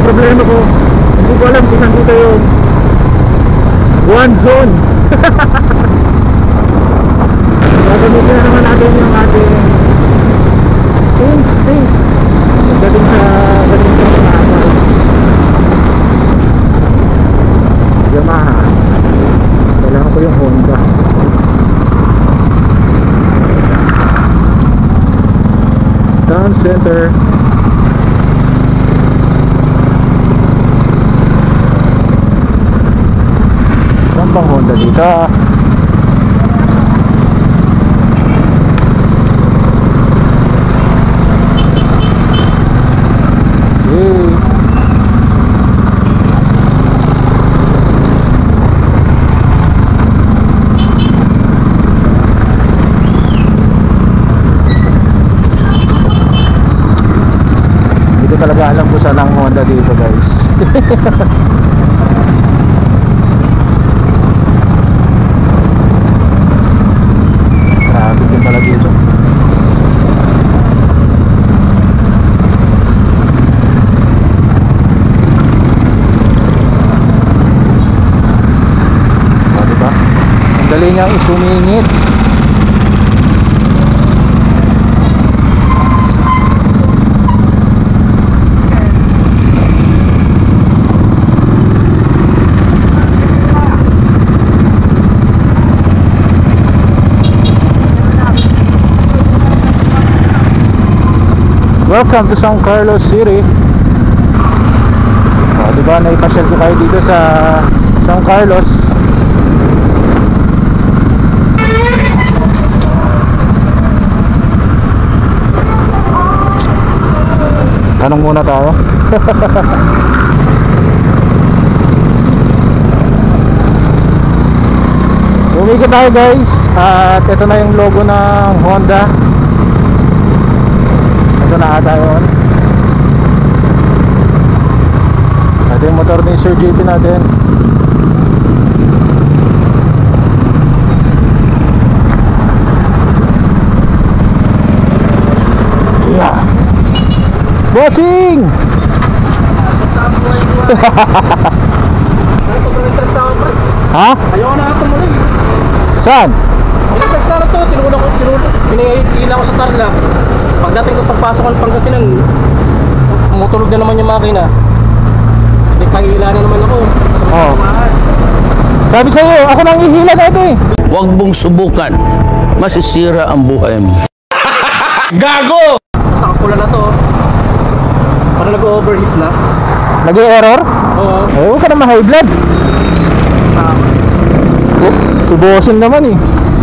problema ko, hindi ko alam kung saan dito yung one zone. Gagamitin na naman natin yung ating instinct pagdating sa ganitong maamal. Yamaha, kailangan ko yung Honda. Town center. Saan bang Honda dito? Talaga alam ko saan ang Honda dito, guys. Traffic din pala dito. Diba? Ang dali niyang isumingit. Welcome to San Carlos City. O, diba, naipasyal ko kayo dito sa San Carlos. Tanong muna tayo. Umikot tayo, guys. At ito na yung logo ng Honda. Ito na ata yun. Ito yung motor ni Sir JP natin. Yeah. Bossing! Sobrang stress na ako, pre. Ha? Ayaw na ito mo rin. Saan? Stress na ito. Pinahihila ko sa Tarlac. Pagdating ko pagpasok ng Pangasinan, mutulog na naman yung makina. Nagpahila na naman ako. Oo. Sabi sa'yo, ako nang ihila na ito eh. Huwag mong subukan. Masisira ang buhay mo. Gago! Tapos nakapula na to. Parang nag-overheat na. Nag-i-error? Oo. Eh, huwag ka na ma-high blood. Subusin naman eh.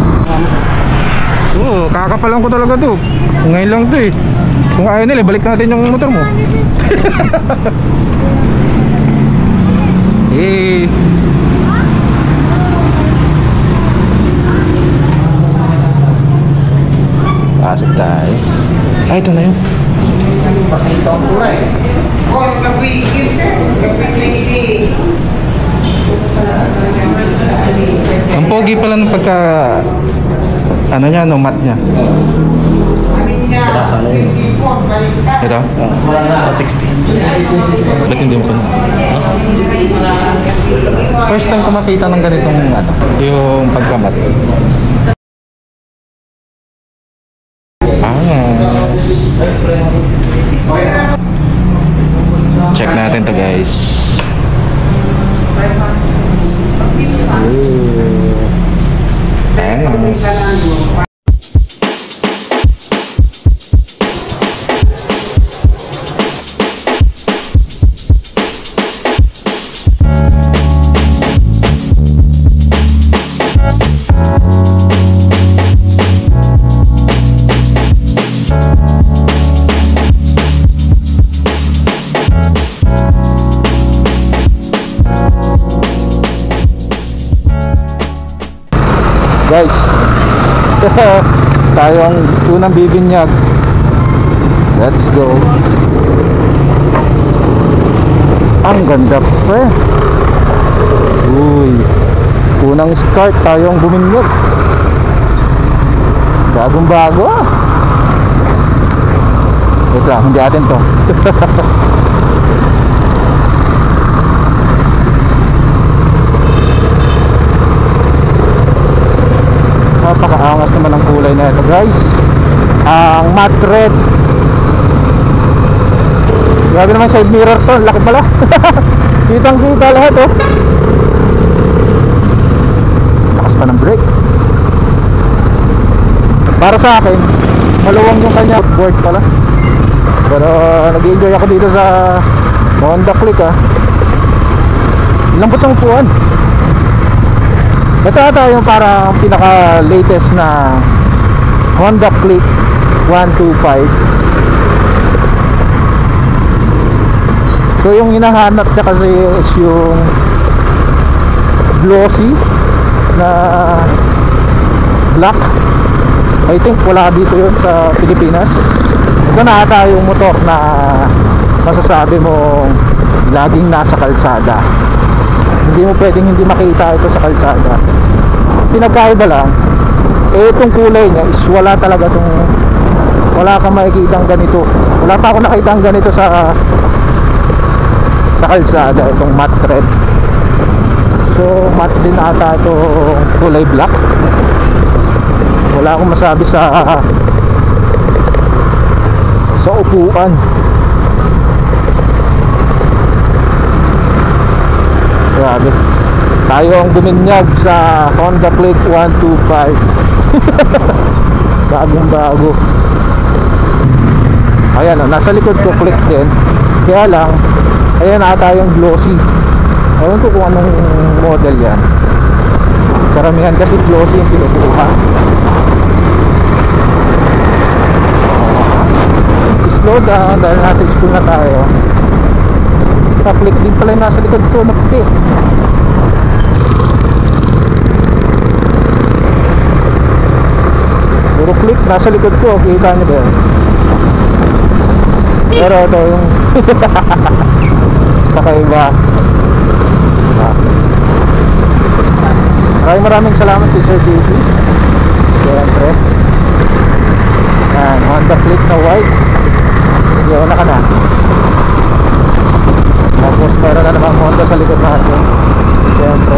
Oo, kakapalan ko talaga to. Ngayon lang to eh. Kung ayaw nila, balik natin yung motor mo. Eh, pasok tayo. Ay, ito na yun. Ang pogi pala ng pagka ano niya, no, mat niya. Sana yun. Ito? 60. Ba't hindi mo pa na? First time ko makita ng ganitong ano, yung pagkamat. Check natin to, guys. Guys, tayong unang bibinyag. Let's go. Ang ganda pa. Uy, unang start tayong buminyag. Bagong bago. Wait lang, hindi atin to. Napakaangas naman ang kulay na ito guys. Ang matte red. Grabe naman side mirror to, laki pala. Kitang kita lahat oh. Lakas pa ng brake. Para sa akin, maluwang yung kanya board pala. Pero nag-enjoy ako dito sa Honda Click ah. Lambot ng upuan. Ito ata yung parang pinaka latest na Honda Click 125. So yung hinahanap niya kasi is yung glossy na black. I think wala dito yun sa Pilipinas. Ito na ata yung motor na masasabi mo laging nasa kalsada. Hindi mo pwedeng hindi makita ito sa kalsada. Pinagkaiba lang, itong kulay niya is wala talaga itong, wala kang makikitang ganito. Wala pa ako nakitang ganito sa kalsada, itong matte red. So matte din ata itong kulay black. Wala akong masabi sa upuan. Grabe, tayo ang guminyag sa Honda Click 125. Bagong bago. Ayan o, nasa likod ko click din. Kaya lang, ayan ata yung glossy. Ewan ko kung anong model yan. Karamihan kasi glossy yung pinukuha. Slow down dahil nasa school na tayo. Click din pala yung nasa likod ko na puti. Puro click nasa likod ko, kita nyo ba yun? Pero ito yung kakaiba. Maraming salamat kay Sir JP. Siyempre yan, Honda Click na white. Yun na ka na. Tapos meron na namang Honda sa likod natin. Siyempre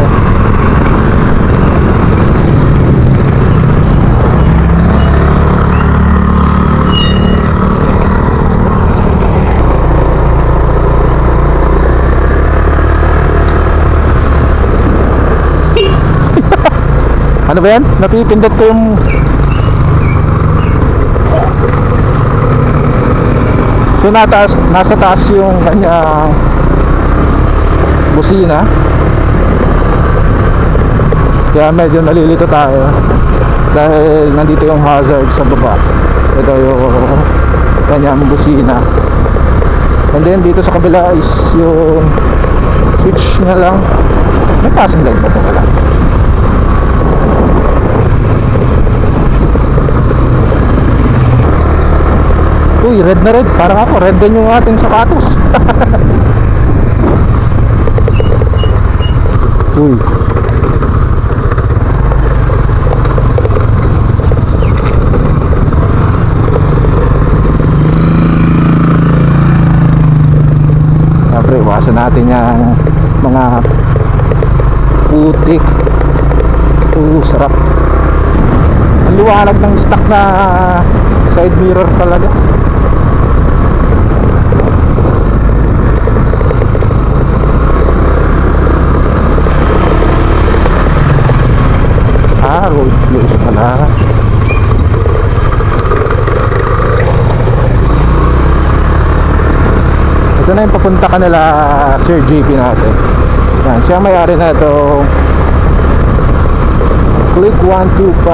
ano ba yan? Napipindot ko yung so nasa taas yung kanyang busina. Kaya medyo nalilito tayo dahil nandito yung hazard sa baba. Ito yung kanyang busina. And then dito sa kabila is yung switch na lang. May passing light ba ito? Wala. Uy, red na red. Parang ako, red din yung ating sapatos. Uy. Siyempre, iwasan natin yung mga putik. Sarap. Ang liwanag ng stock na side mirror talaga. Road views pala. Ito na yung papunta ka nila Sir JP natin. Yan, siya may-ari na ito Click 125.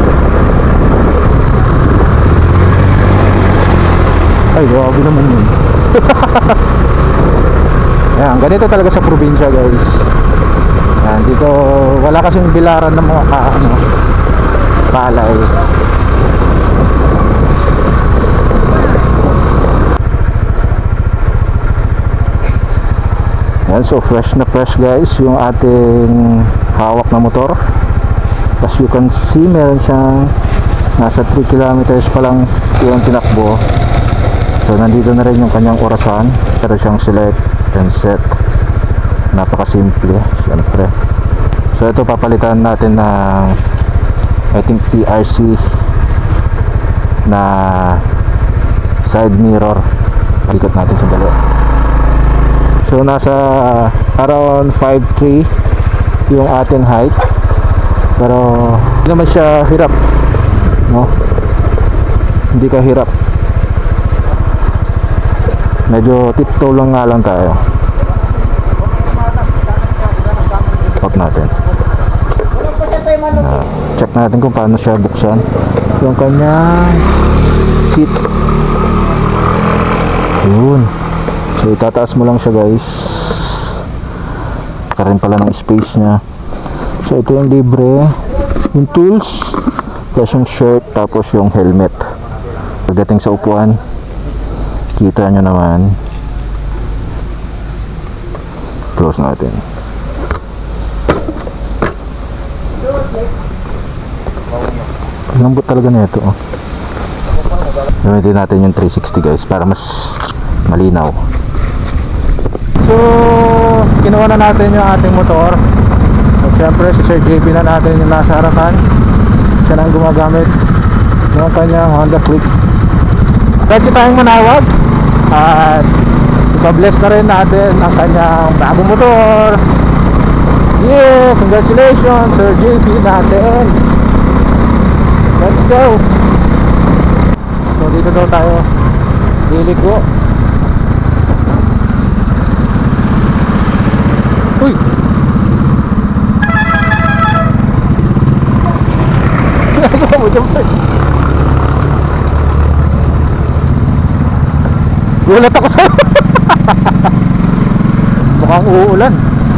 Ay, grabe naman yun. Yan, ganito talaga sa probinsya guys. Yan, dito wala kasing bilaran ng mga palay. Yan, so fresh na fresh guys yung ating hawak na motor. As you can see, meron siyang nasa 3 kilometers pa lang yung tinakbo. So nandito na rin yung kanyang orasan. Pero siyang select and set. Napakasimple, syempre. So ito papalitan natin ng I think TRC na side mirror. Ikot natin sandali. So nasa around 5'3" yung ating height, pero hindi naman siya hirap, no? Hindi ka hirap, medyo tiptoe lang nga lang tayo. Stop natin. Check natin kung paano siya buksan yung kanyang seat. Yun. So itataas mo lang siya, guys. Karin pala ng space nya. So ito yung libre, yung tools, plus yung shirt, tapos yung helmet. Pagdating sa upuan, kita nyo naman. Close natin. Lambot talaga na ito, oh. Gamitin natin yung 360, guys, para mas malinaw. So kinuha na natin yung ating motor. At syempre si Sir JP na natin yung nasa harapan. Siya nang gumagamit ng kanyang Honda Click. Pwede tayong manawag at ipa-bless na rin natin ang kanyang bagong motor. Yeah! Congratulations Sir JP natin. Let's go! So dito daw tayo liliko. Uy! Gulat ako sa'yo. Mukhang uulan.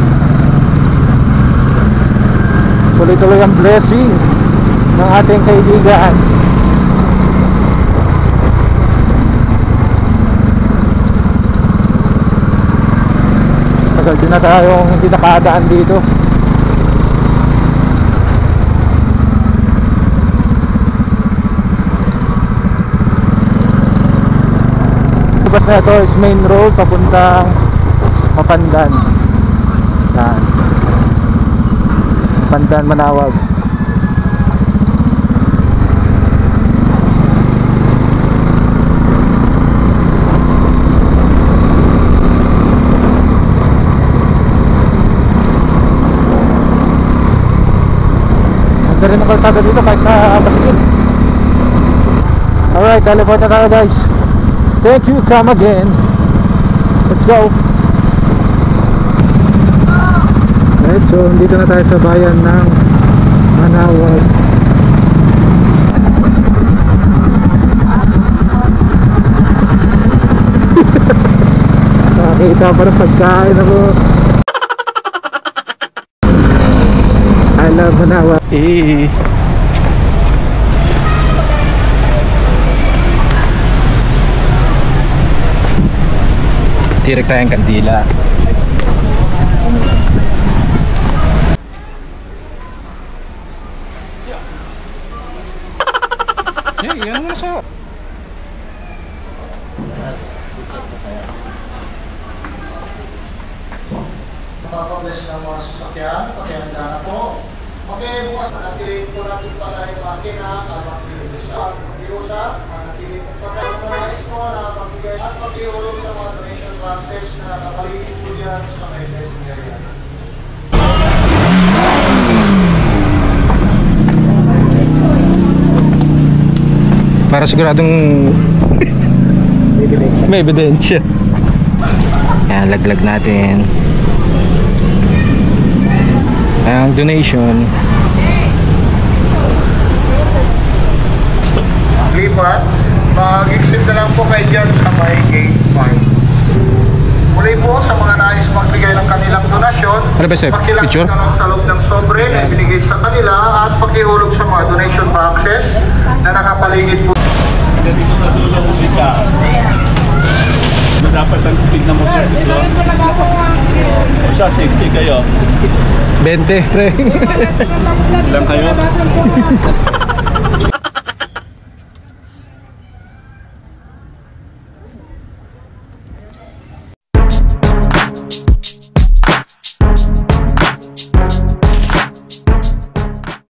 Tuloy-tuloy ang blessing ng ating kaibigan. Tagal din na tayong hindi nakadaan dito. Bus na ito is main road papuntang Mapandan. Yan. Mapandan, Manawag. Ganda rin ang kalsada dito kahit na basigin. Alright, teleport na tayo, guys. Thank you, come again. Let's go. Right, so dito na tayo sa bayan ng Manawag. Nakakita pa rin pagkain ako. I love Manawag. Tirik tayong kandila. Yan mo siya. Papabless ng mga sasakyan, pakihanda na po. Okay, bukas manatili po natin pala yung makina at mag-iusap. Manatili po pagkain po nais po na magbigay at mag-iulog sa mga donation boxes na nakapaligid po dyan sa may blessing area. Para siguradong may ebidensya. Ayan, laglag natin. Ang donation. Lipat, mag-exit na lang po kayo dyan sa may gate 5. Muli po sa mga nais magbigay ng kanilang donasyon, Ano ba, Sir? pakilagay Picture? na lang sa loob ng sobre na ibinigay sa kanila at pakihulog sa mga donation boxes na nakapaligid po. Dito sa dulo mo dito. Dapat ang speed ng motorsiklo. O siya, 60 kayo. 20, pre. Ilang kayo?